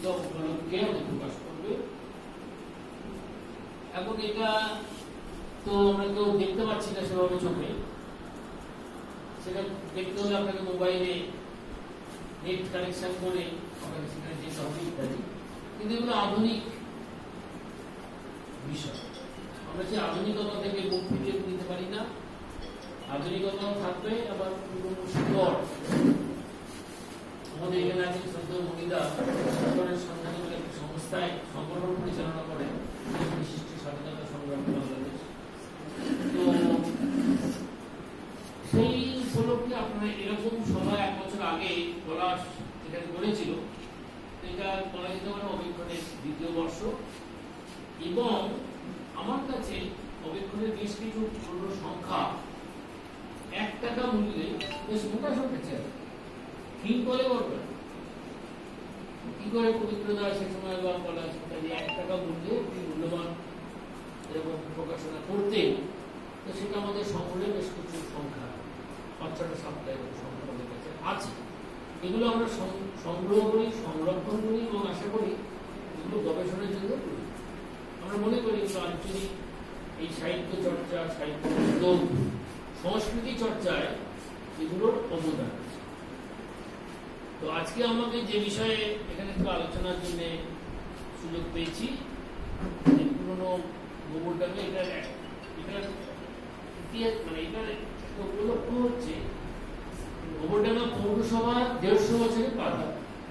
উপলক্ষে প্রকাশ করবে। এখন এটা তো আমরা কেউ দেখতে পাচ্ছি না সেভাবে চোখে, সেটা দেখতে হলে আপনাকে মোবাইলে নেট কানেকশন করে আপনাকে সেখানে যেতে হবে ইত্যাদি। কিন্তু এগুলো আধুনিক বিষয়, আমরা সেই আধুনিকতা থেকে মুখ ফিরিয়ে নিতে পারি না। আধুনিকতাও থাকবে, আবার শিকড় আমাদের এখানে আছে শ্রদ্ধেয় মহিলা শিকড়ের সন্ধানে বলে একটি সংস্থায় সংগঠন পরিচালনা করে বিশিষ্ট স্বাধীনতা সংগ্রাম বাংলাদেশ। তো সেই উপলক্ষে আপনারা এরকম সময় 1 বছর আগে বলা এখানে করেছিল, এটা বলা যেতে পারে অবেক্ষণের 2য় বর্ষ। এবং আমার কাছে অবেক্ষণের বেশ কিছু পুরনো সংখ্যা 1 টাকা মূল্যে বেশ মোটা সংখ্যা ছিল। কি বলে বলবেন, কি করে পবিত্র দেওয়া সে সময় বা বলা সেটা যে 1 টাকা মূল্যে মূল্যবান এরকম প্রকাশনা করতে, তো সেটা আমাদের সংগ্রহে বেশ কিছু সংখ্যা 5-6টা 7টা এরকম সংখ্যা আমাদের কাছে আছে। এগুলো আমরা সংগ্রহ করি, সংরক্ষণ করি এবং আশা করি এগুলো গবেষণার জন্য করি। আমরা মনে করি এগুলো আঞ্চলিক এই সাহিত্য চর্চা, সাহিত্য উদ্যোগ, সংস্কৃতি চর্চায় এগুলোর অবদান আছে। তো আজকে আমাকে যে বিষয়ে এখানে একটু আলোচনার জন্য সুযোগ পেয়েছি, পুরোনো গোবরডাঙ্গা, এটার ইতিহাস মানে এটার উপলক্ষ হচ্ছে গোবরডাঙ্গা পৌরসভা 150 বছরের পাতা।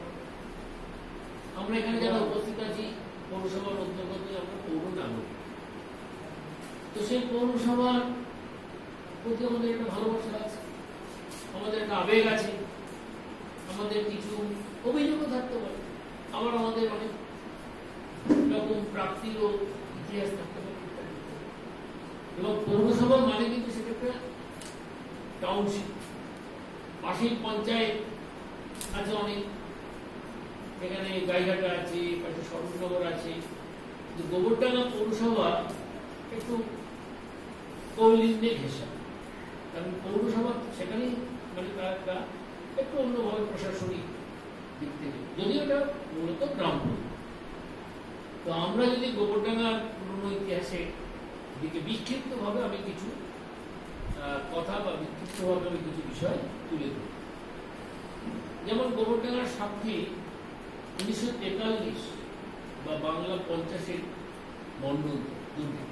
আমরা এখানে যারা উপস্থিত আছি পৌরসভার অন্তর্গত আমরা পৌর নাগরিক। তো সেই পৌরসভার প্রতি আমাদের একটা ভালোবাসা আছে, আমাদের একটা আবেগ আছে, আমাদের কিছু অভিযোগও থাকতে পারে, আবার আমাদের অনেক রকম প্রাপ্তিরও ইতিহাস থাকতে পারে। এবং পৌরসভা মানে কিন্তু সেটা একটা টাউনশিপ, পাশেই পঞ্চায়েত আছে অনেক, এখানে গাইঘাটা আছে, পাশে সরস্বনগর আছে। কিন্তু গোবরডাঙ্গা পৌরসভা একটু কৌলিন্যে ঘেঁষা, কারণ পৌরসভা সেখানেই মানে তার একটা একটু অন্যভাবে প্রশাসনিক দিক থেকে, যদিও এটা মূলত গ্রাম। তো আমরা যদি গোবরডাঙ্গার পুরনো ইতিহাসের দিকে বিক্ষিপ্তভাবে আমি কিছু কথা বা বিক্ষিপ্তভাবে আমি কিছু বিষয় তুলে ধরি। যেমন গোবরডাঙ্গার সাক্ষী 1943 বা বাংলা 50-এর মন্ডল দুর্নীতি,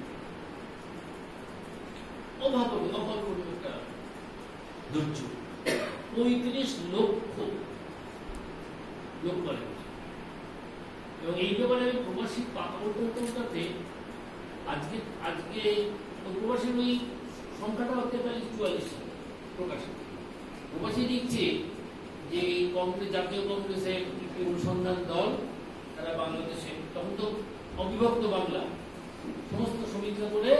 অভাবনীয় একটা দুর্যোগ, 35 লক্ষ লোক মারা গেছে। এবং এই ব্যাপারে আমি প্রবাসী পাকাতে আজকে প্রবাসী ওই সংখ্যাটা 43-44 প্রকাশিত। প্রবাসী দিচ্ছে যে কংগ্রেস, জাতীয় কংগ্রেসের একটি অনুসন্ধান দল, তারা বাংলাদেশে তখন তো অবিভক্ত বাংলা সমস্ত সমীক্ষা করে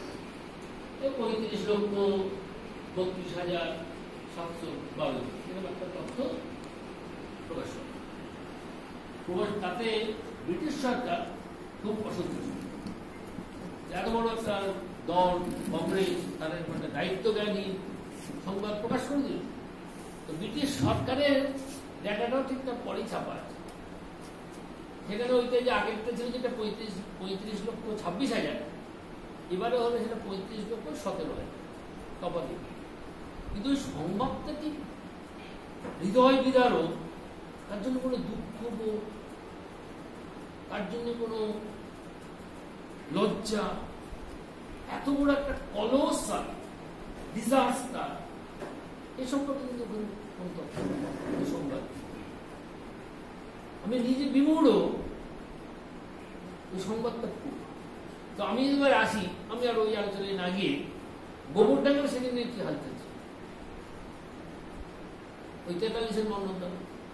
35,32,712 এরকম একটা তথ্য প্রকাশ করে। তাতে ব্রিটিশ সরকার খুব অসন্তুষ্ট, এত বড় একটা দল কংগ্রেস তাদের একটা দায়িত্বজ্ঞানী সংবাদ প্রকাশ করে দিল। তো ব্রিটিশ সরকারের ডাটাটাও ঠিকঠাক পরেই ছাপা আছে, সেখানে ওইটা যে আগেরটা ছিল যেটা 35,26,000, এবারে হবে সেটা 35,17,000 তফাৎ। কিন্তু ওই সংবাদটা কি হৃদয় বিদারক, তার জন্য কোনো দুঃখ, তার জন্য কোনো লজ্জা, এত বড় একটা কলোসাল ডিজাস্টার, এই সম্পর্কে কিন্তু সংবাদ আমি নিজে বিমূঢ় ওই সংবাদটা। তো আমি এবার আসি, আমি আর ওই আলোচনায় না গিয়ে গোবরডাঙ্গার সেখানে কি হাল চলছে, ওই 43-এর মন্ডল।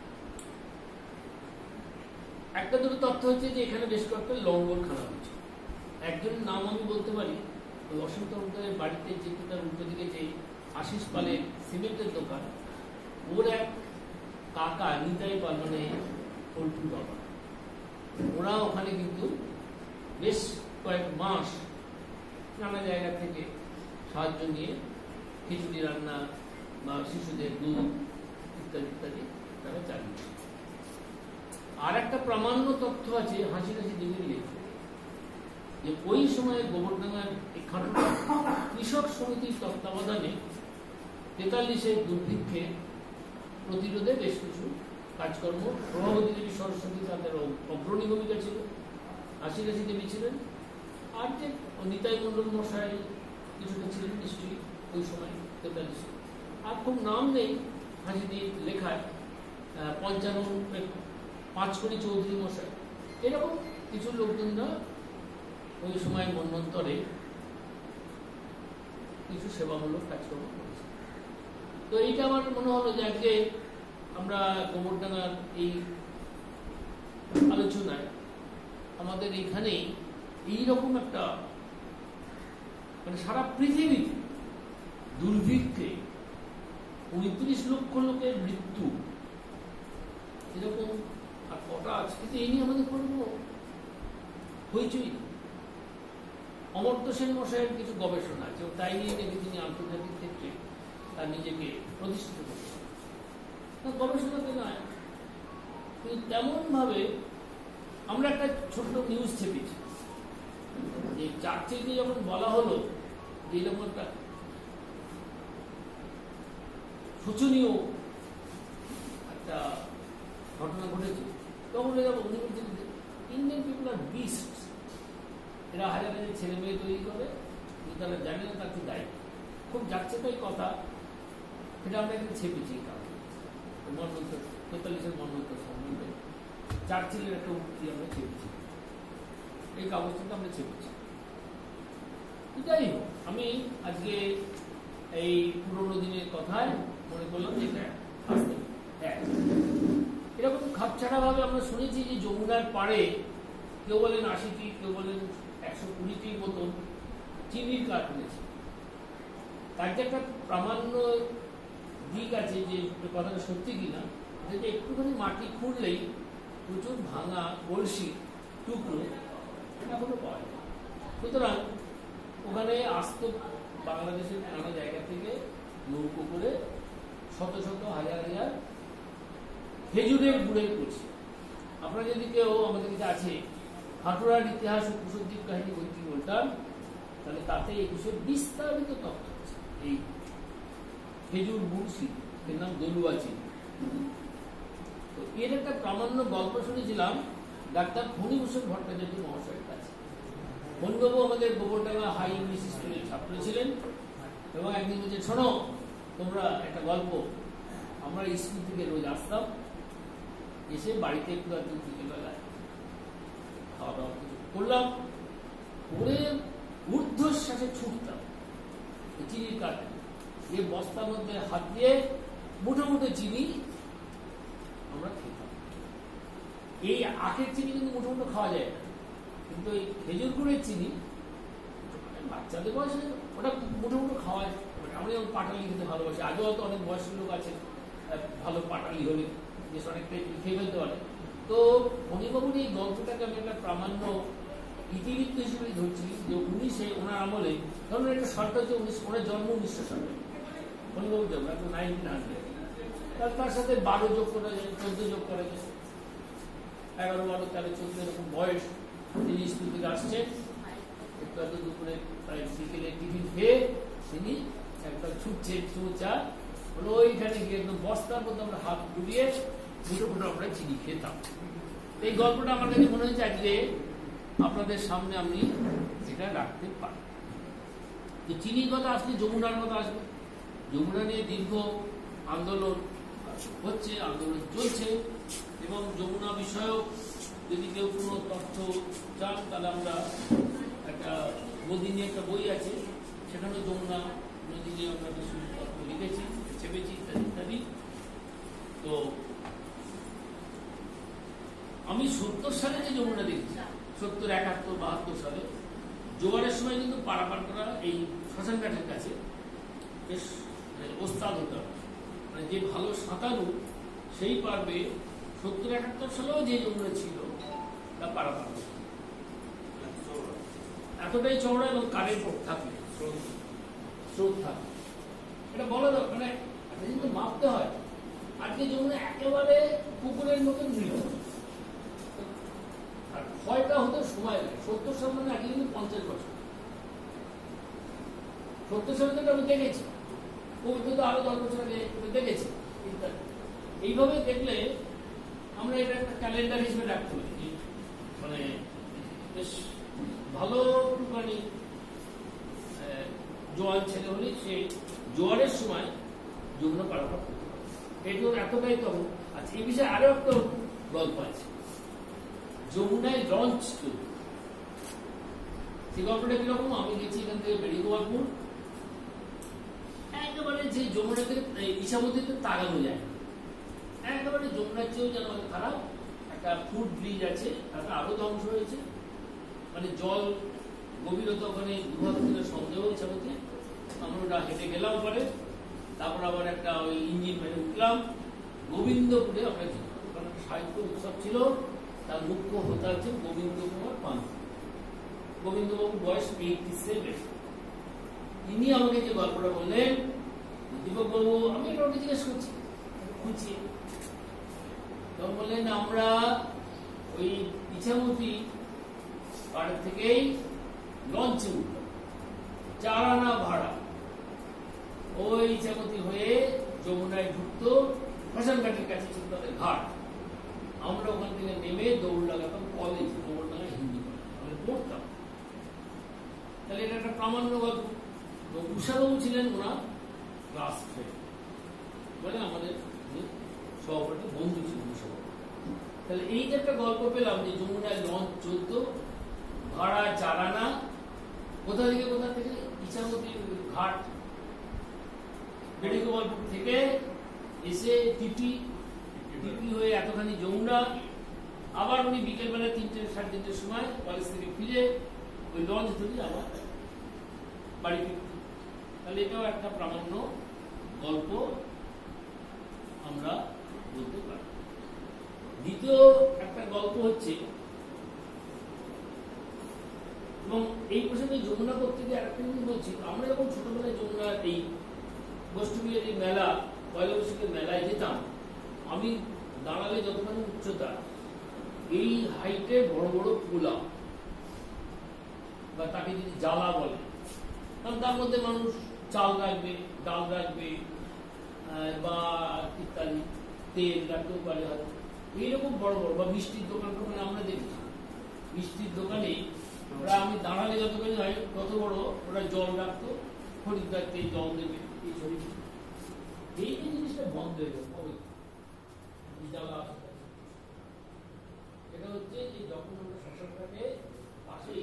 একটা দুটো তথ্য হচ্ছে যে এখানে বেশ কয়েকটা লঙ্গরখানা হচ্ছে। একজনের নাম আমি বলতে পারি, ওই অসীম তরফদারের বাড়িতে যে তার উল্টো দিকে যে আশিস পালের সিমেন্টের দোকান, ওর এক কাকা নিতাই পাল, মানে পোল্ট্রি বাবা, ওরা ওখানে কিন্তু বেশ কয়েক মাস নানা জায়গা থেকে সাহায্য নিয়ে খিচুড়ি রান্না বা শিশুদের দুধ ইত্যাদি ইত্যাদি তারা চালিয়েছে। আর একটা প্রামাণ্য তথ্য আছে হাসি হাসি দেবীর লেখা, যে ওই সময়ে গোবরডাঙ্গার এখানে কৃষক সমিতির তত্ত্বাবধানে 43-এর দুর্ভিক্ষে প্রতিরোধে বেশ কিছু কাজকর্ম, প্রভাবতী দেবী সরস্বতী তাদের অগ্রণী ভূমিকা ছিল, হাসি হাসি দেবী ছিলেন, আর যে নিতাই মণ্ডল মশাই কিছুটা ছিলেন নিশ্চয়ই ওই সময় 43-এ। আর খুব নাম নেই হাসিদির লেখায়, পঞ্চানন পাঁচকড়ি চৌধুরী মশাই, এরকম কিছু লোকজনরা ওই সময় মন্বন্তরে কিছু সেবামূলক কাজকর্ম করেছে। তো এইটা আমার মনে হলো যে আজকে আমরা গোবরডাঙ্গার এই আলোচনায় আমাদের এইখানে এইরকম একটা মানে সারা পৃথিবীতে দুর্ভিক্ষে 29 লক্ষ লোকের মৃত্যু, এরকম আর কটা আছে, কিন্তু এই নিয়ে আমাদের কোনো হইচই। অমর্ত্য সেন মশাইয়ের কিছু গবেষণা আছে, তাই নিয়ে দেখে তিনি আন্তর্জাতিক ক্ষেত্রে তার নিজেকে প্রতিষ্ঠিত করেছেন। গবেষণাতে নয়, কিন্তু তেমন ভাবে আমরা একটা ছোট্ট নিউজ ছেপেছি যে চার্চিলকে যখন বলা হলো যে এরকম একটা শোচনীয় একটা ঘটনা ঘটেছে, তখন উনি বলছেন ইন্ডিয়ান পিপল আর বিস্ট, এরা হাজার হাজার ছেলে মেয়ে তৈরি করে, কিন্তু তারা জানে না তার কি দায়িত্ব। খুব যাচ্ছে তাই কথা, সেটা আমরা এখানে ছেপেছি। মন্বন্তর 43-এর মন্বন্তর সম্বন্ধে চার্চিলের একটা উক্তি আমরা ছেপেছি, এই কাগজটাকে আমরা ছেপেছি। যাই হোক, আমি আজকে এই পুরোনো দিনের কথায় মনে করলাম যে এরকম খাপছাড়া ভাবে আমরা শুনেছি যে যমুনার পাড়ে কেউ বলেন 80টি, কেউ বলেন 120টির মতন চিনির কাঠ রয়েছে। তার যে একটা প্রামাণ্য দিক আছে যে কথাটা সত্যি কিনা, যে একটুখানি মাটি খুঁড়লেই প্রচুর ভাঙা বড়শি টুকরো এখনো পাওয়া যায়। সুতরাং ওখানে আসতো বাংলাদেশের নানা জায়গা থেকে নৌকো করে শত শত হাজার হাজার খেজুরের গুড়ের কুচি। আপনারা যদি কেউ আমাদের কাছে আছে হাটুরার ইতিহাস ও কুশদ্বীপ কাহিনী বইটি বলতাম, তাহলে তাতে এই বিষয়ে বিস্তারিত তথ্য আছে। এই খেজুর গুড় শিল্প, এর নাম দলুয়া চিনি। তো এর একটা প্রামাণ্য গল্প শুনেছিলাম ডাক্তার ফণীভূষণ ভট্টাচার্য মহাশয়ের কাছে। ফণীবাবু আমাদের গোবরডাঙ্গা হাই ইংলিশ স্কুলের ছাত্র ছিলেন, এবং একদিন বলছে, শোনো তোমরা একটা গল্প। আমরা স্কুল থেকে রোজ আসতাম, এসে বাড়িতে একটু একটু বিকেলবেলায় খাওয়া দাওয়া কিছু করলাম, করে ঊর্ধ্বশ্বাসে ছুটতাম চিনির কাঠে, যে বস্তার মধ্যে হাত দিয়ে মুঠো মুঠো চিনি আমরা খেতাম। এই আখের চিনি কিন্তু মুঠো মুঠো খাওয়া যায় না, কিন্তু এই খেজুর গুড়ের চিনি বাচ্চাদের বয়সে ওটা মুঠো মুঠো খাওয়া যায়। আমরা যেমন পাটালি খেতে ভালোবাসি, আজও হয়তো অনেক বয়স্ক লোক আছে ভালো পাটালি হলে বেশ অনেকটাই খেয়ে ফেলতে পারে। তো ফণীবাবুর এই গল্পটাকে আমি একটা প্রামাণ্য ইতিবৃত্ত হিসেবে ধরছি যে ওনার আমলে, ধরুন একটা শর্ত হচ্ছে ওনার জন্ম 1900 সালে, ফণীবাবুর জন্ম 19 আসবে, তার সাথে 12 যোগ করা যায়, 14 যোগ করা যায়, 11, 12, 13, 14 এরকম বয়স। তিনি স্কুল থেকে আসছেন, একটু এত দুপুরে প্রায় বিকেলে টিফিন খেয়ে তিনি একটা ছুটছেন চা, ওইখানে গিয়ে একদম বস্তার মধ্যে আমরা হাত ডুবিয়ে মুঠো মুঠো আমরা চিনি খেতাম। এই গল্পটা আমার কাছে মনে হয়েছে আজকে আপনাদের সামনে আমি এটা রাখতে পারি। তো চিনির কথা আসলে যমুনার কথা আসবে। যমুনা নিয়ে দীর্ঘ আন্দোলন হচ্ছে, আন্দোলন চলছে, এবং যমুনা বিষয়ক যদি কেউ কোনো তথ্য চান তাহলে আমরা একটা নদী নিয়ে একটা বই আছে, সেখানে যমুনা নদী নিয়ে আমরা কিছু তথ্য লিখেছি, ছেপেছি ইত্যাদি ইত্যাদি। তো আমি 70 সালে যে যমুনা দেখেছি, 70, 71, 72 সালে জোয়ারের সময় কিন্তু পারাপার করা এই শ্মশানঘাটের কাছে বেশ ওস্তাদ হতে হবে, মানে যে ভালো সাঁতারু সেই পারবে 70, 71 সালেও যে যমুনা ছিল তা পারাপার করতে। এতটাই চওড়া এবং কারেন্ট থাকবে, স্রোত থাকবে, এটা বলা দরকার, মানে একটা জিনিস মাপতে হয়। আজকে যমুনা একেবারে পুকুরের মতন মৃত, 70 সাল মানে আগে কিন্তু 50 বছর। 70 সালে তো আমি দেখেছি, কবিতা তো আরো 10 বছর আগে দেখেছি। এইভাবে দেখলে আমরা এটা একটা ক্যালেন্ডার হিসেবে রাখতে পারি, মানে বেশ ভালো মানে জোয়ার ছেলে হলে সে জোয়ারের সময় যমুনা পারাপার করতে পারে। এটা এতটাই তখন। আচ্ছা, এই বিষয়ে আরো একটা গল্প আছে, যমুনায় লঞ্চ চলবে। সেই গল্পটা কিরকম, আমি গেছি এখান থেকে বেরিয়ে গোয়ালপুর, একেবারে যে যমুনাকে ইসামতিতে তাগানো যায়, একেবারে যমুনার চেয়েও যেন খারাপ। একটা ফুট ব্রিজ আছে, তারপরে আরো ধ্বংস হয়েছে, মানে জল গভীরতা ওখানে 2 সন্দেহ ইসামতি। আমরা ওটা হেঁটে গেলাম পরে, তারপর আবার একটা ওই ইঞ্জিন মেরে উঠলাম গোবিন্দপুরে। আমরা ওখানে একটা সাহিত্য উৎসব ছিল, তার মুখ্য হোতা হচ্ছে গোবিন্দ কুমার পান্ত। গোবিন্দবাবু বয়স 87। তিনি আমাকে যে গল্পটা বললেন, দীপক বাবু, আমি এটা ওকে জিজ্ঞেস করছি খুঁচিয়ে, তখন বললেন আমরা ওই ইছামতি পাড়ের থেকেই লঞ্চে উঠলাম, 4 আনা ভাড়া, ওই ইছামতি হয়ে যমুনায় ঢুকতো, শ্মশানঘাটের কাছে ছিল তাদের ঘাট। আমরা ওখান থেকে নেমে দৌড় লাগাতাম কলেজ, গোবরডাঙ্গা হিন্দি কলেজ, আমরা পড়তাম। তাহলে এটা একটা প্রামাণ্য গল্প। উষাবাবু ছিলেন ওনার ক্লাস ফ্রেন্ড, মানে আমাদের সহপাঠী বন্ধু ছিল উষাবাবু। তাহলে এই যে একটা গল্প পেলাম যে যমুনায় লঞ্চ চলতো, ভাড়া 4 আনা, কোথা থেকে ইছামতি ঘাট, বেড়িগোপালপুর থেকে এসে টিপি হয়ে এতখানি যমুনা, আবার উনি বিকেলবেলা 3টে সাড়ে 3টের সময় কলেজ থেকে ফিরে ওই লঞ্চ ধরে আবার বাড়ি ফিরত। তাহলে এটাও একটা প্রামাণ্য গল্প আমরা বলতে পারি। দ্বিতীয় একটা গল্প হচ্ছে, এবং এই প্রসঙ্গে যমুনা করতে গিয়ে আরেকটা জিনিস বলছি, আমরা যখন ছোটবেলায় যমুনার এই গোষ্ঠীগুলির এই মেলা, পয়লা বৈশাখের মেলায় যেতাম, আমি দাঁড়ালে যতখানি উচ্চতা, এই হাইটে বড় বড় পোলা, বা তাকে যদি জ্বালা বলে, কারণ তার মধ্যে মানুষ চাল রাখবে, ডাল রাখবে, বা ইত্যাদি তেল রাখতেও পারে হয়তো, এইরকম বড় বড়, বা মিষ্টির দোকান টোকানে আমরা দেখি, মিষ্টির দোকানে ওরা আমি দাঁড়ালে যতখানি হয় তত বড় ওরা জল রাখতো, খরিদ্দারকে জল দেবে, এই শরীর। এই যে জিনিসটা বন্ধ হয়ে গেল কবে, এটা হচ্ছে যে যখন আমরা শ্মশানটাকে পাশে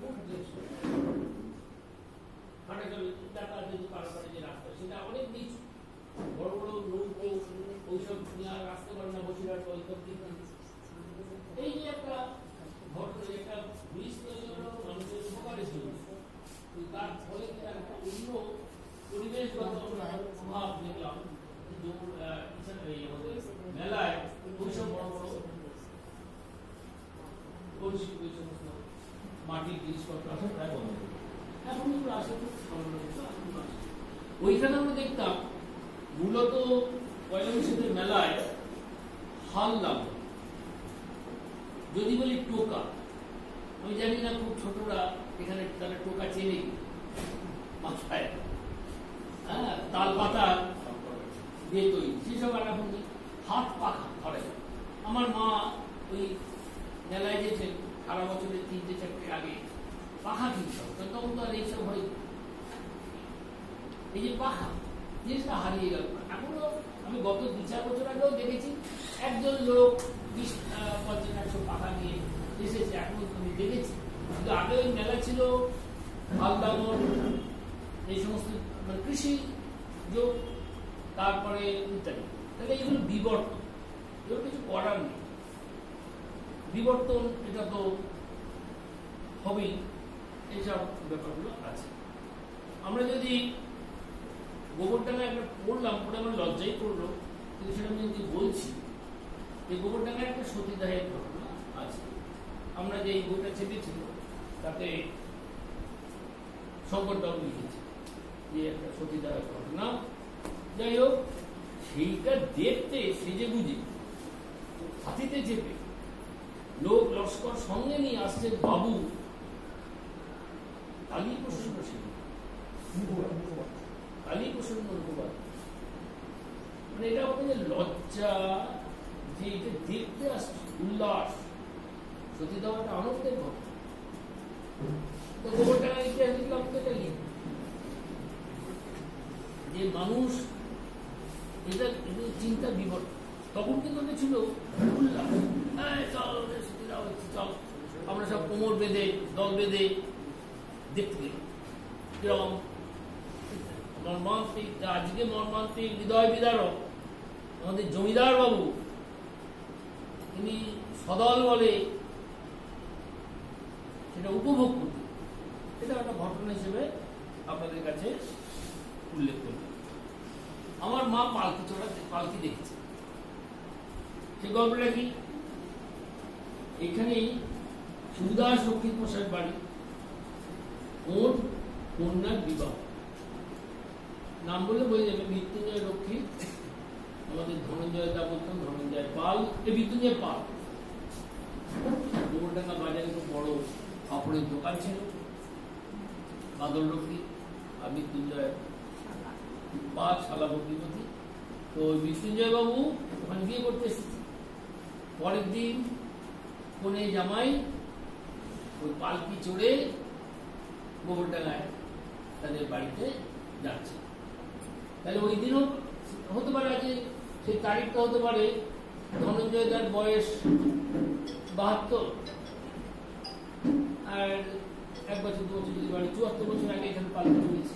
পারাপারে যে রাস্তা, সেটা অনেক নিচু, বড় বড় নৌকো ওইসব রাস্তা করে না, বসিরহাট এই যে একটা ঘটনা, একটা ব্রিজ তৈরি করা মানুষের উপকারের জন্য, তার ফলে একটা অন্য পরিবেশগত প্রভাব দেখলাম মেলায়। ওইসব বড় বড় মাটির জিনিসপত্র আসে প্রায় বন্ধ, এখন আসে ওইখানে আমরা দেখতাম মূলত পয়লা বৈশাখের মেলায় হাল লাগতো, যদি বলি টোকা, আমি জানি না খুব ছোটরা এখানে তারা টোকা চেনে মাথায়, হ্যাঁ, তাল পাতা দিয়ে তৈরি, সেসব আর এখন হাত পাখা ধরে। আমার মা ওই মেলায় যেতে সারা বছরের 3-4 আগে পাখা কিনতে হবে, তখন তো আর এইসব হয়। এই যে পাখা জিনিসটা হারিয়ে গেল। এখনো আমি গত 2-4 বছর আগেও দেখেছি একজন লোক 20-50-100 পাখা নিয়ে এসেছে, এখনো আমি দেখেছি। কিন্তু আগে ওই মেলা ছিল হালদামন, এই সমস্ত মানে কৃষি যোগ, তারপরে ইত্যাদি। তাহলে এইগুলো বিবর্তন, এগুলো কিছু করার নেই, বিবর্তন এটা তো হবেই, এইসব ব্যাপারগুলো আছে। আমরা যদি গোবরডাঙ্গায় একটা পড়লাম, পড়ে আমার লজ্জাই করলো, কিন্তু সেটা আমি যদি বলছি যে গোবরডাঙ্গায় একটা সতীদাহের ঘটনা আছে। আমরা যে এই বইটা চেপেছিল তাতে শঙ্করবাবু লিখেছে যে একটা সতীদাহের ঘটনা। যাই হোক, সেইটা দেখতে সেজে বুঝে হাতিতে চেপে লোক লস্কর সঙ্গে নিয়ে আসছে, বাবু কালী প্রসন্ন সেন, কালী প্রসন্ন মুখোপাধ্যায়। মানে এটা আমাদের লজ্জা যে এটা দেখতে আসছে, উল্লাস, সতীদাহ একটা আনন্দের ঘটনা। তো গোবরডাঙ্গার ইতিহাস দেখলাম তো এটা যে মানুষ এটা চিন্তা বিবর, তখন কিন্তু ছিল উল্লাস, চল সতীদাহ হচ্ছে, চল আমরা সব কোমর বেঁধে দল বেঁধে দেখতে গেলাম। কিরকম মর্মান্তিক, আজকে মর্মান্তিক হৃদয় বিদারক আমাদের জমিদার বাবু, তিনি সদল বলে সেটা উপভোগ করতেন। এটা একটা ঘটনা হিসেবে আপনাদের কাছে উল্লেখ করলাম। আমার মা পালকি চড়া, পালকি দেখেছে, সে গল্পটা কি, এখানেই সুদাস রক্ষিত মশাইয়ের বাড়ি, ওর কন্যার বিবাহ। নাম বলে বলে যাবে মৃত্যুঞ্জয় রক্ষিত, আমাদের ধনঞ্জয় দা বলতাম, ধনঞ্জয় পাল, এ মৃত্যুঞ্জয় পাল। গোবরডাঙ্গা বাজারে খুব বড় কাপড়ের দোকান ছিল, বাদল রক্ষিত আর মৃত্যুঞ্জয় পাল শালা ভগ্নিপতি। তো মৃত্যুঞ্জয় বাবু ওখানে বিয়ে করতে এসেছে। পরের দিন কনে জামাই ওই পালকি চড়ে গোবরডাঙ্গায় তাদের বাড়িতে যাচ্ছে। তাহলে ওই দিনও হতে পারে, আজকে সেই তারিখটা হতে পারে ধনঞ্জয় দার বয়স 72, আর 1 বছর 2 বছর যদি বাড়ি 74 বছর আগে এখানে পালকি চলেছে।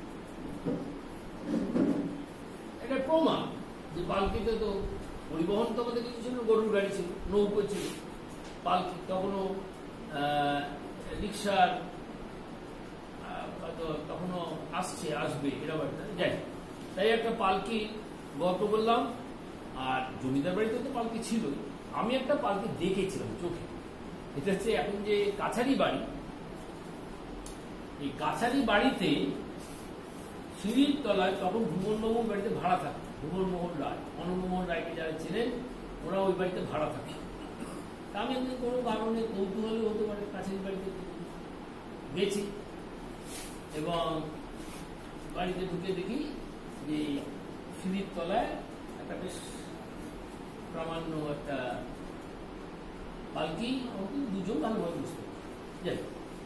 এটা প্রমাণ যে পালকিতে তো পরিবহন তো আমাদের কিছু ছিল, গরুর গাড়ি ছিল, নৌকো ছিল, পালকি তখনও রিক্সার তখনও আসবে এরকম একটা যাই। তাই একটা পালকি গল্প বললাম। আর জমিদার বাড়িতে তো পালকি ছিল, আমি একটা পালকি দেখেছিলাম চোখে। এটা হচ্ছে এখন যে কাছারি বাড়ি, এই কাছারি বাড়িতে সিঁড়ির তলায় তখন ভুবনবাবুর বাড়িতে ভাড়া থাকে, ভুবনমোহন রায়, অনন্তমোহন রায়কে যারা ছিলেন ওরা ওই বাড়িতে ভাড়া থাকে। তা আমি এমনি কোনো কারণে কৌতূহলে হতে পারে কাছারি বাড়িতে গেছি, এবং বাড়িতে ঢুকে দেখি যে সিঁড়ির তলায় একটা বেশ প্রামাণ্য একটা পালকি, দুজন ভালোভাবে বুঝতে যাই।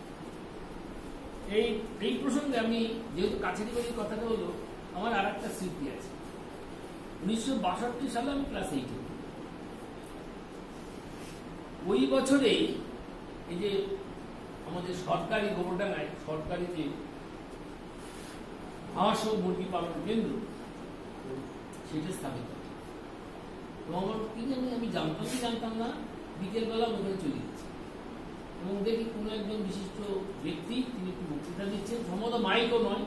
এই প্রসঙ্গে আমি যেহেতু কাছারি বাড়ির কথাটা হলো, আমার আর একটা স্মৃতি আছে। 1962 সালে আমি ক্লাস 8 ওই বছরে এই যে আমাদের সরকারি গোবরডাঙ্গায় সরকারি যে হাঁস ও মুরগি পালন কেন্দ্র সেটা স্থাপিত। তো আমার কি জানি, আমি জানতাম না, বিকেলবেলা ওখানে চলে গেছি এবং দেখি কোনো একজন বিশিষ্ট ব্যক্তি, তিনি একটু বক্তৃতা দিচ্ছেন, সম্ভবত মাইকও নয়,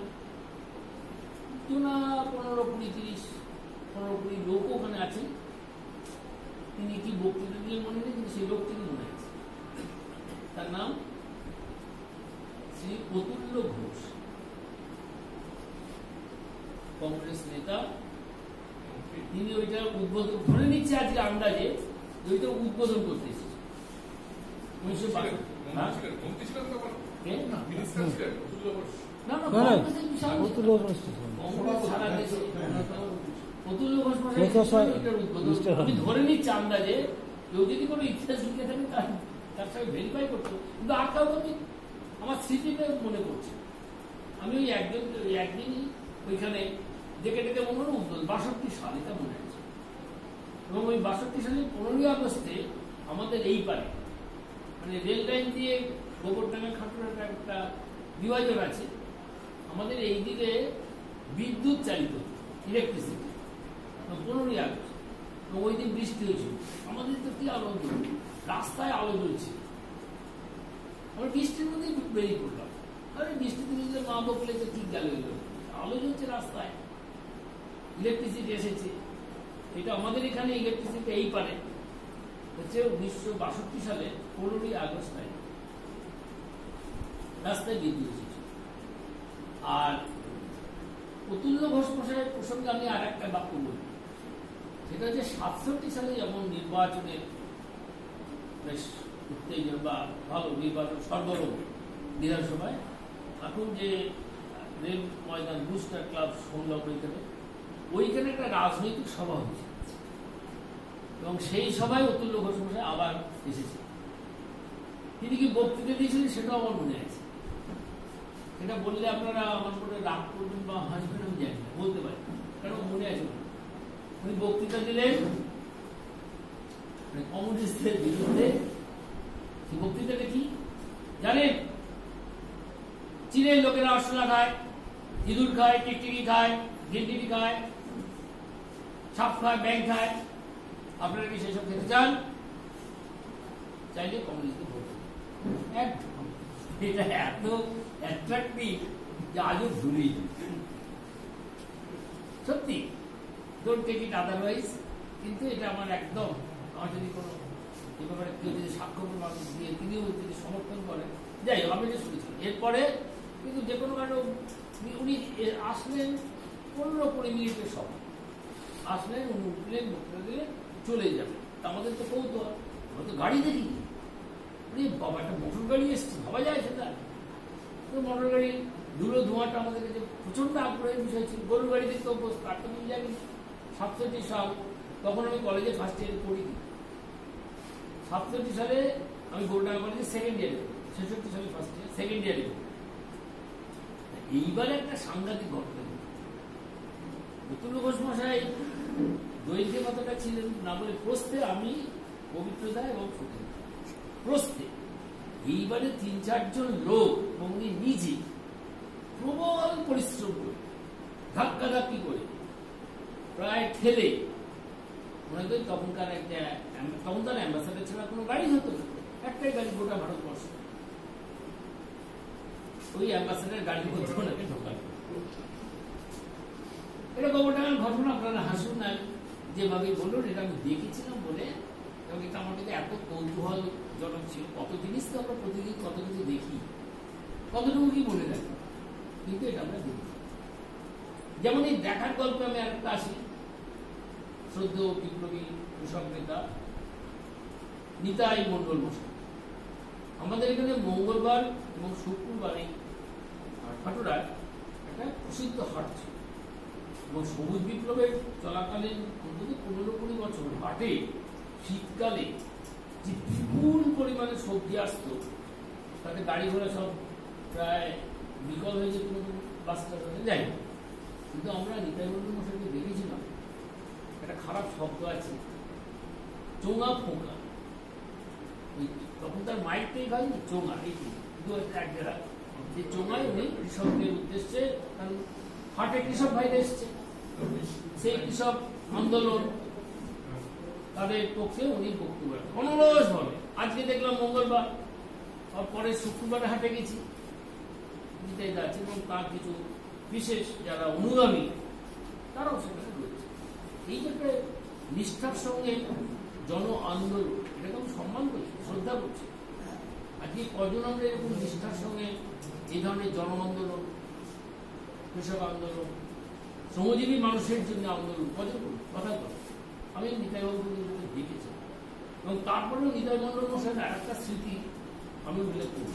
না 15-20 লোক ওখানে আছেন। তিনি কি বক্তৃতা দিয়ে মনে নেই, কিন্তু সেই লোকটিকে মনে আছে। তার নাম শ্রী প্রতুল্য ঘোষ, কংগ্রেস নেতা। তিনি ওইটা উদ্বোধন ধরে নিচ্ছে আজকে আন্দাজে, ওইটা উদ্বোধন করতে এসেছে 1962। আমি ধরে নিচ্ছি আন্দাজে, কেউ যদি কোনো ইতিহাস লিখে থাকেন তার সঙ্গে ভেরিফাই করতো, কিন্তু আর কাউ আমার স্মৃতিতে মনে পড়ছে। আমি ওই একদিনই ওইখানে ডেকে মনে হলো উদ্বোধন 62 সাল, এটা মনে আছে। এবং ওই 62 সালের 15ই আগস্টে আমাদের এই পারে, মানে রেল লাইন দিয়ে গোবরডাঙ্গা খাটুরার একটা বিভাজন আছে, আমাদের এই দিকে বিদ্যুৎ চালিত ইলেকট্রিসিটি 15ই আগস্ট। এবং ওই দিন বৃষ্টি হয়েছিল, আমাদের তো কি আনন্দ, রাস্তায় আলো জ্বলছে। আমরা বৃষ্টির মধ্যেই বেরিয়ে পড়লাম, আরে বৃষ্টিতে যদি মা বকলে তো ঠিক গেল, আলো জ্বলছে রাস্তায়, ইলেকট্রিসিটি এসেছে। এটা আমাদের এখানে ইলেকট্রিসিটি এই পারে হচ্ছে 1962 সালে 15ই আগস্ট রাস্তায় বিদ্যুৎ এসেছে। আর প্রতুল্য ঘোষ মশাইয়ের প্রসঙ্গে আমি আর একটা বাক্য বলি, সেটা হচ্ছে 67 সালে যেমন নির্বাচনের বেশ উত্তেজনা বা ভালো নির্বাচন সরগরম বিধানসভায়, এখন যে রেল ময়দান বুস্টার ক্লাব সংলগ্ন ওইখানে একটা রাজনৈতিক সভা হয়েছে এবং সেই সভায় অতুল্য ঘোষ মশাই আবার এসেছে। তিনি কি বক্তৃতা দিয়েছিলেন সেটাও আমার মনে আছে। সেটা বললে আপনারা আমার মনে রাগ করবেন বা হাসবেন আমি জানি না, বলতে পারি, কারণ মনে আছে। উনি বক্তৃতা দিলেন কমিউনিস্টদের বিরুদ্ধে। সেই বক্তৃতাটা কি জানেন? চীনের লোকেরা আরশোলা খায়, ইঁদুর খায়, টিকটিকি খায়, ঝিনটিকি খায়, সাপ খায়, ব্যাং খায়। আপনারা কি সেসব খেতে চান? চাইলে কমিউনিস্টকে ভোট দেন। এটা এত অ্যাট্রাক্টিভ যে আজও ভুলি সত্যি, ডোন্ট টেক ইট আদারওয়াইজ। কিন্তু এটা আমার একদম, আমার যদি কোনো এ ব্যাপারে কেউ যদি সাক্ষ্য মানুষ দিয়ে তিনিও যদি সমর্থন করেন, যাই হোক আমি এটা শুনেছিলাম। এরপরে কিন্তু যে কোনো কারণে উনি আসলেন 15-20 মিনিটের সময় আসলেন, উনি উঠলেন, বক্তৃতা দিলেন, চলে যাবেন। আমাদের তো কৌতূহল, আমরা তো গাড়ি দেখি, বাবা একটা মোটর গাড়ি এসছে, ভাবা যায় সেটা। মোটর গাড়ি ধুলো ধোঁয়াটা আমাদের কাছে প্রচন্ড আগ্রহের বিষয় ছিল। গরুর গাড়ি দেখতে অভ্যস্ত, তার তো আমি জানি 67 সাল, তখন আমি কলেজে ফার্স্ট ইয়ারে পড়ি। 67 সালে আমি গোবরডাঙ্গা কলেজে সেকেন্ড ইয়ারে, 66 সালে ফার্স্ট ইয়ার, সেকেন্ড ইয়ারে। এইবারে একটা সাংঘাতিক ঘটনা। অতুল্য ঘোষ মশাই দৈর্ঘ্যে কতটা ছিলেন না বলে প্রস্থে আমি, পবিত্রতা এবং প্রস্থে এইবারে 3-4 জন লোক এবং উনি নিজে প্রবল পরিশ্রম করে ধাক্কাধাক্কি করে প্রায় ঠেলে, মনে করি তখনকার অ্যাম্বাসাডার ছাড়া কোনো গাড়ি হতো না, একটাই গাড়ি গোটা ভারতবর্ষ, ওই অ্যাম্বাসাডার গাড়ি করতে ওনাকে ঢোকাল। এটা গোবরডাঙ্গার ঘটনা, আপনারা হাসুন না যেভাবে বলুন, এটা আমি দেখেছিলাম বলে, এবং এটা আমার কাছে এত কৌতূহলজনক ছিল। কত জিনিস তো আমরা প্রতিদিন কত কিছু দেখি, কতটুকু কি মনে রাখি, কিন্তু এটা আমরা দেখি। যেমন এই দেখার গল্পে আমি আরেকটা আসি। শ্রদ্ধেয় বিপ্লবী কৃষক নেতা নিতাই মন্ডল মশাই, আমাদের এখানে মঙ্গলবার এবং শুক্রবারে হাটুরায় একটা প্রসিদ্ধ হাট ছিল, এবং সবুজ বিপ্লবের চলাকালীন অন্তত 15-20 বছর হাটে শীতকালে যে বিপুল পরিমাণে সবজি আসতো, তাতে গাড়ি ঘোড়া সব প্রায় বিকল হয়ে যেত, বাসটা যাই। কিন্তু আমরা নিতাই মন্ডল মশাইকে দেখেছিলাম, একটা খারাপ শব্দ আছে, চোঙা ফোঁকা। তখন তার মাইকটাই ভাই চোঙা, এইটি যে চোঙায় উনি কৃষকদের উদ্দেশ্যে, কারণ হাটে কৃষক ভাইরা এসছে, সেই কৃষক আন্দোলন তাদের পক্ষে উনি বক্তব্য অনরস ভাবে। আজকে দেখলাম মঙ্গলবার, পরে শুক্রবারে হাটে গেছি, নিতাই দা আছে এবং তার কিছু বিশেষ যারা অনুগামী তারাও সেখানে রয়েছে। এই যে নিষ্ঠার সঙ্গে জন আন্দোলন, এটাকে আমি সম্মান করছি, শ্রদ্ধা করছি। আজকে কজন আমরা এরকম নিষ্ঠার সঙ্গে এই ধরনের জন আন্দোলন, কৃষক আন্দোলন, শ্রমজীবী মানুষের জন্য আন্দোলন কজন করি, কথা বলি। আমি নিতাই মন্ডল দেখেছি, এবং তারপরেও নিতাই মন্ডল মশাইয়ের আরেকটা স্মৃতি আমি উল্লেখ করি।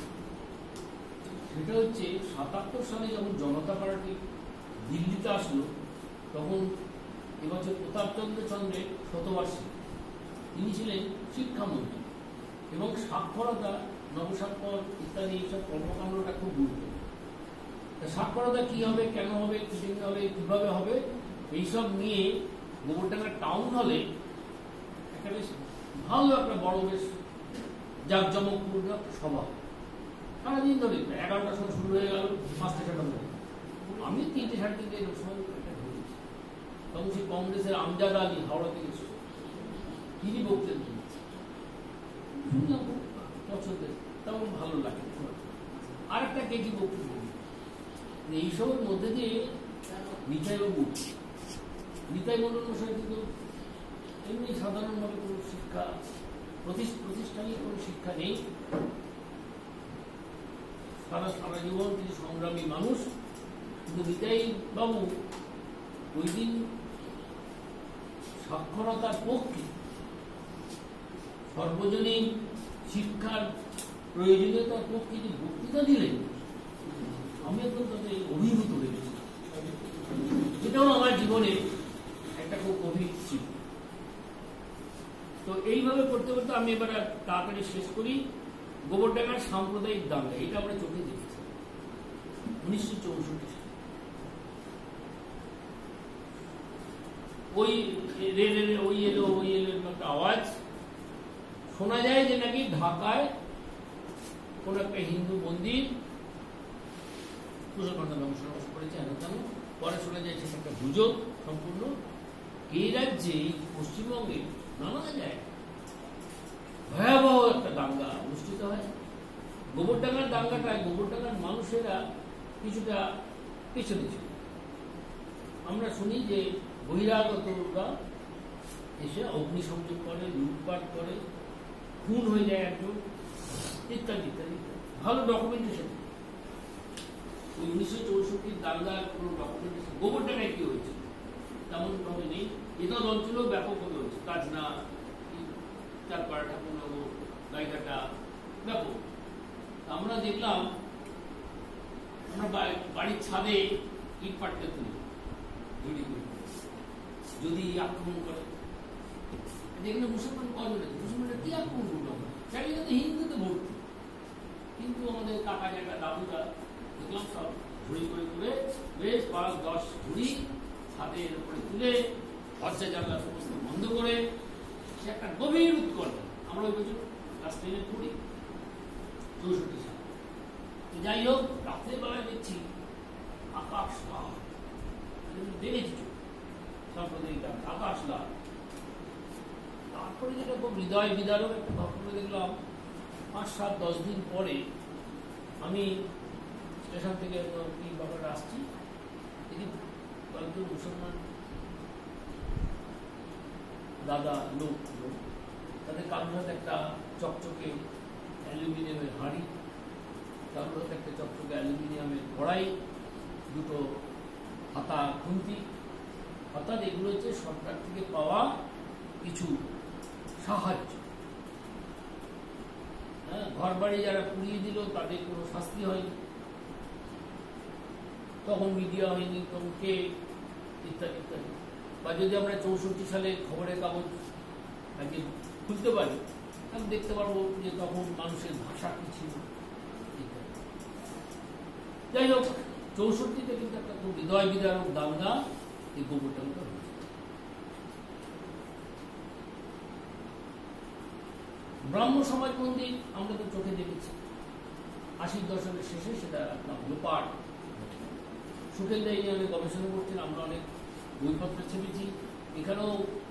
সেটা হচ্ছে 77 সালে যখন জনতা পার্টি দিল্লিতে আসলো, তখন এবছর প্রতাপচন্দ্র চন্দ্রের শতবার্ষিকী। তিনি ছিলেন শিক্ষামন্ত্রী, এবং সাক্ষরতা, নবস্বাক্ষর ইত্যাদি এইসব কর্মকাণ্ডটা খুব গুরুত্বপূর্ণ। সাক্ষরতা কি হবে, কেন হবে, কি হবে, কিভাবে হবে, এইসব নিয়ে গোবরডাঙ্গা টাউন হলে একটা বেশ ভালো একটা বড় বেশ জাঁকজমকপূর্ণ একটা সভা। সারাদিন ধরে 11টার সময় শুরু হয়ে গেল, 5টা 6টা মধ্যে আমি 3টে 3:30 এরকম সময় ঢুকেছি। তখন সেই কংগ্রেসের আমজাদ আলী হাওড়া থেকে এসেছে, তিনি বক্তব্য দিয়েছে, শুনলাম পছন্দের, তখন ভালো লাগে। আর একটা কে কি বক্তব্য এইসবের মধ্যে দিয়ে নিতাইবাবু, নিতাই মন্ডল মশাই কিন্তু এমনি সাধারণভাবে কোনো শিক্ষা প্রতিষ্ঠানে কোনো শিক্ষা নেই, সারা জীবন তিনি সংগ্রামী মানুষ। কিন্তু নিতাই বাবু ওই দিন সাক্ষরতার পক্ষে, সর্বজনীন শিক্ষার প্রয়োজনীয়তার পক্ষে যে বক্তৃতা দিলেন, আমি একদম তাতে অভিভূত হয়ে গেছি। এটাও আমার জীবনে একটা খুব গভীর ছিল। তো এইভাবে করতে করতে আমি এবার তাড়াতাড়ি শেষ করি। গোবরডাঙ্গার সাম্প্রদায়িক দাঙ্গা, এটা আমরা চোখে দেখেছি 1964 সালে। ওই রেলের ওই এলো একটা আওয়াজ শোনা যায় যে নাকি ঢাকায় কোন একটা হিন্দু মন্দির মুসলমানরা ধ্বংস করেছে। পরে শোনা যায় সেটা একটা গুজব সম্পূর্ণ। এই রাজ্যে পশ্চিমবঙ্গে নানা জায়গায় ভয়াবহ একটা দাঙ্গা অনুষ্ঠিত হয়। গোবরডাঙ্গার দাঙ্গাটায় গোবরডাঙ্গার মানুষেরা কিছুটা পেছনে ছিল। আমরা শুনি যে বহিরাগতরা এসে অগ্নিসংযোগ করে, লুটপাট করে, খুন হয়ে যায় একজন, ইত্যাদি ইত্যাদি। ভালো ডকুমেন্টেশন। ওই 1964 দাঙ্গার কোনো ডকুমেন্টেশন গোবরডাঙ্গায় কি হয়েছে তেমন ভাবে নেই। এটা অঞ্চলেও ব্যাপকভাবে হয়েছে, কাজনা, চারপাড়া, ঠাকুরনগর, গাইঘাটা, ব্যাপক। আমরা দেখলাম আমরা বাড়ির ছাদে ইট পাটতে তুলি যদি আক্রমণ করে। যেখানে মুসলমান করবে না, মুসলমানরা কি আক্রমণ করলো? চারিদিকে তো হিন্দুতে ভর্তি, কিন্তু আমাদের কাকা জায়গা দাদুরা দেখলাম সব ঝুড়ি করে তুলে বেশ 5-10 ঝুড়ি ছাদের উপরে তুলে দরজা জানলা সমস্ত বন্ধ করে সে একটা গভীর উৎকণ্ঠ। আমরা ওই বছর ক্লাস 10-এ পড়ি 64 সালে। যাই হোক, রাত্রের বেলায় দেখছি আকাশ লাল, দেখেছি সাম্প্রদায়িক আকাশ লাল। তারপরে যেটা খুব হৃদয় বিদারক একটা ঘটনা দেখলাম, 5-7-10 দিন পরে আমি স্টেশন থেকে ব্যাপারটা আসছি, দেখি কয়েকজন মুসলমান দাদা লোক, তাদের কারোর হাতে একটা চকচকে অ্যালুমিনিয়ামের হাঁড়ি, কারোর হাতে একটা চকচকে অ্যালুমিনিয়ামের কড়াই, দুটো হাতা খুন্তি। অর্থাৎ এগুলো হচ্ছে সরকার থেকে পাওয়া কিছু সাহায্য। হ্যাঁ, ঘর বাড়ি যারা পুড়িয়ে দিল তাদের কোনো শাস্তি হয়নি, তখন মিডিয়া হয়নি, তখন কে, ইত্যাদি ইত্যাদি। বা যদি আমরা 64 সালে খবরের কাগজ আজকে খুলতে পারি, আমি দেখতে পারবো যে তখন মানুষের ভাষা কি ছিল ইত্যাদি। যাই হোক, 64-তে কিন্তু একটা খুব হৃদয় বিদারক দাঙ্গা এই গোবরডাঙ্গা হয়েছে। ব্রাহ্ম সমাজ মন্দির আমরা তো চোখে দেখেছি 80 দশকের শেষে, সেটা লোপাট। সুখেন দাই নিয়ে অনেক গবেষণা করছেন, আমরা অনেক বইপত্র ছেপেছি। এখানেও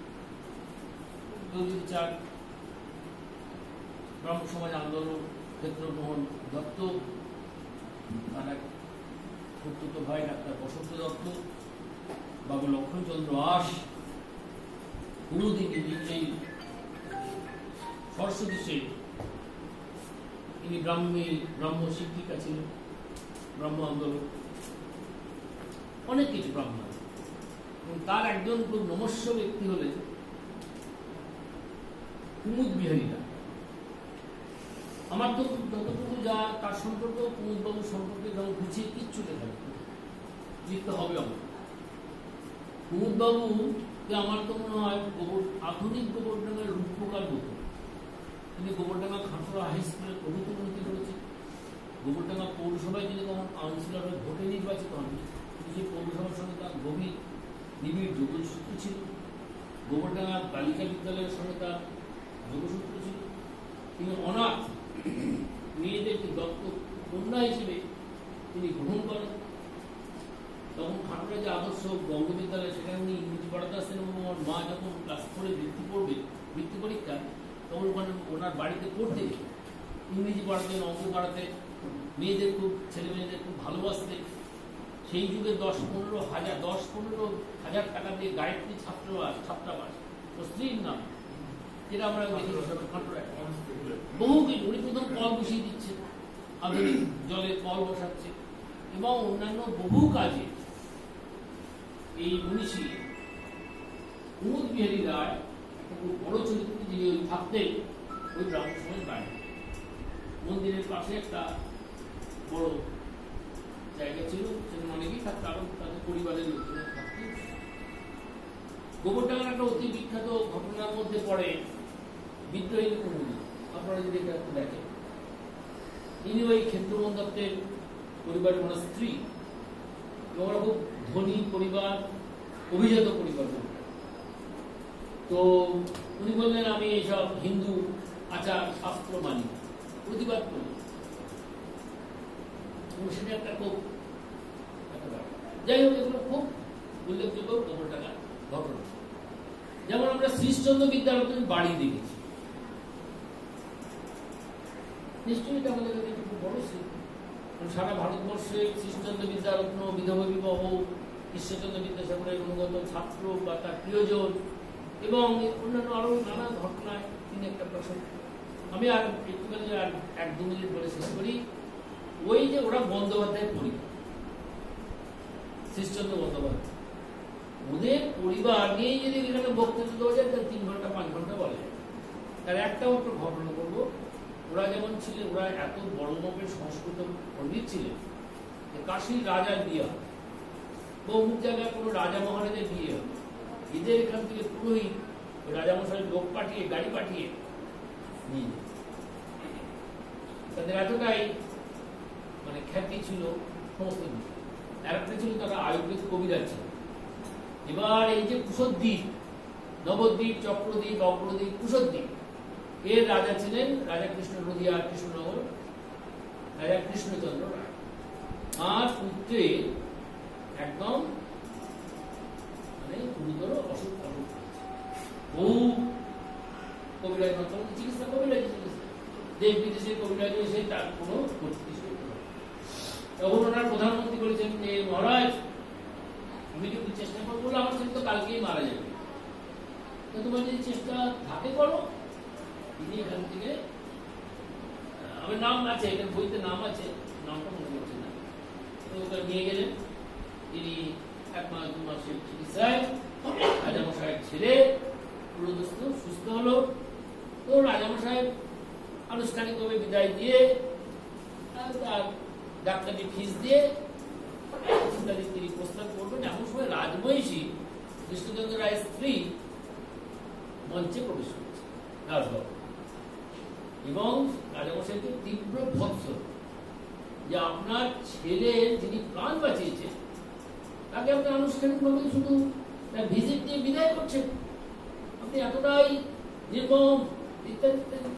যদি চার ব্রাহ্ম সমাজ আন্দোলন, ক্ষেত্রগ্রহণ দত্ত, তার এক খুড়তুতো ভাই ডাক্তার বসন্ত দত্ত, বাবু লক্ষ্মণচন্দ্র আশ, কোনোদিন এই সরস্বতী সেন, তিনি ব্রাহ্ম শিক্ষিকা ছিলেন, ব্রাহ্ম আন্দোলন, অনেক কিছু ব্রাহ্ম। এবং তার একজন খুব নমস্য ব্যক্তি হলেন কুমুদ বিহারীরা। আমার তো যতটুকু যা তার সম্পর্ক, কুমুদবাবুর সম্পর্কে যেমন গুছিয়ে কিচ্ছু লেখা লিখতে হবে আমার। কুমুদবাবুকে আমার তো মনে হয় আধুনিক গোবরডাঙ্গার রূপকার মতো। তিনি গোবরডাঙ্গা খাটুয়া হাই স্কুলের প্রভূত উন্নতি করেছেন। গোবরডাঙ্গা পৌরসভায় তিনি তখন কাউন্সিলর হয়ে ভোটে নির্বাচিত হন, সেই পৌরসভার সঙ্গে তার গভীর নিবিড় যোগসূত্র ছিল। গোবরডাঙ্গা বালিকা বিদ্যালয়ের সঙ্গে তার যোগসূত্র ছিল। তিনি অনাথ মেয়েদেরকে দত্তক কন্যা হিসেবে তিনি গ্রহণ করেন। তখন খাটুয়া যে আদর্শ বঙ্গ বিদ্যালয়, সেখানে উনি ইংরেজি পড়াতে আসতেন। এবং আমার মা যখন ক্লাস 4-এ বৃত্তি পরীক্ষা, তখন ওখানে ওনার বাড়িতে পড়তে ইংরেজি পড়াতেন, অঙ্ক পড়াতে, মেয়েদের খুব, ছেলে মেয়েদের খুব ভালোবাসতেন। সেই যুগে 10-15 হাজার টাকা দিয়ে গায়ত্রী ছাত্রাবাস ও স্ত্রীর নাম, যেটা আমরা বহু কিছু। উনি প্রথম কল বসিয়ে দিচ্ছে, আধুনিক জলে কল বসাচ্ছে, এবং অন্যান্য বহু কাজে এই মনীষী কুমুদ বিহারী রায় একটা খুব বড় চরিত্র, যিনি ওই থাকতেন ওই ব্রাহ্ম সমাজ বাইরে মন্দিরের পাশে একটা বড় জায়গা ছিল, সেখানে অনেকেই থাকতো, আরো তাদের পরিবারের লোকজন থাকতো। গোবরডাঙ্গার একটা অতি বিখ্যাত ঘটনার মধ্যে পড়ে বিদ্রোহী কুমুর। আপনারা যদি একটু দেখেন, ইনি ওই ক্ষেত্রমোহন দত্তের পরিবারের ওনার স্ত্রী, এবং ওরা খুব ধনী পরিবার, অভিজাত পরিবার। তো উনি বললেন আমি এইসব হিন্দু আচার শাস্ত্র মানি, প্রতিবাদ করি। সেটা একটা খুব যাই হোক, এগুলো খুব উল্লেখযোগ্য গোবরডাঙ্গার ঘটনা। যেমন আমরা শ্রীশচন্দ্র বিদ্যারত্নের বাড়ি দেখেছি, নিশ্চয়ই এটা আমাদের কাছে খুব বড় স্মৃতি। সারা ভারতবর্ষে শ্রীশচন্দ্র বিদ্যারত্ন, বিধবা বিবাহ, ঈশ্বরচন্দ্র বিদ্যাসাগরের অনুগত ছাত্র বা তার প্রিয়জন এবং অন্যান্য আরো নানা ঘটনায় তিনি একটা প্রসঙ্গ। আমি আর একটুখানি আর 1-2 মিনিট বলে শেষ করি। ওই যে ওরা বন্দ্যোপাধ্যায়ের পরিবার, শ্রীশচন্দ্র বন্দ্যোপাধ্যায়, ওদের পরিবার নিয়ে যদি এখানে বক্তব্য দেওয়া যায় তাহলে 3 ঘন্টা 5 ঘন্টা বলে। তার একটা মাত্র ঘটনা করবো। ওরা যেমন ছিলেন, ওরা এত বড় মাপের সংস্কৃত পণ্ডিত ছিলেন, কাশীর রাজার বিয়ে, বহু জায়গায় কোনো রাজা মহারাজের বিয়ে, এদের এখান থেকে পুরোহিত রাজামশাইয়ের লোক পাঠিয়ে, গাড়ি পাঠিয়ে নিয়ে যেত। তাদের এতটাই মানে খ্যাতি ছিল সমস্ত দিকে। আরেকটা ছিল তারা আয়ুর্বেদ কবিরাজ ছিল। এবার এই যে কুশদ্বীপ, নবদ্বীপ, চক্রদ্বীপ, অগ্রদ্বীপ, কুশদ্বীপ, এর রাজা ছিলেন রাজা কৃষ্ণ নদিয়া কৃষ্ণনগর, রাজা কৃষ্ণচন্দ্র রায়। আর পুত্রে একদম মানে গুরুতর অসুখ বহু কবিরাজ মাধ্যমে চিকিৎসা, কবিরাজ চিকিৎসা, দেশ বিদেশের কবিরাজ এসে তার কোনো তখন ওনার প্রধানমন্ত্রী বলেছেন যে মহারাজ আমি একটু চেষ্টা করবো, আমার ছেলে তো কালকেই মারা যাবে, তো তোমার যদি চেষ্টা থাকে করো। তিনি এখান থেকে, আমার নাম আছে এখানে বইতে, নাম আছে, নামটা মনে করছে না, তো ওটা নিয়ে গেলেন। তিনি 1 মাস 2 মাসের চিকিৎসায় রাজামশাইয়ের ছেলে পুরোদস্ত সুস্থ হলো। তো রাজামশাই আনুষ্ঠানিকভাবে বিদায় দিয়ে তার ডাক্তারি ফিস দিয়ে তিনি প্রস্তাব করবেন। এমন সময় রাজমহিষী কৃষ্ণচন্দ্র রায়ের স্ত্রী মঞ্চে প্রবেশ করছে রাজভবন, এবং রাজামশাইকে তীব্র ভৎসনা যে আপনার ছেলে যিনি প্রাণ বাঁচিয়েছেন তাকে আপনি আনুষ্ঠানিকভাবে শুধু তার ভিজিট দিয়ে বিদায় করছেন, আপনি এতটাই নির্মম ইত্যাদি।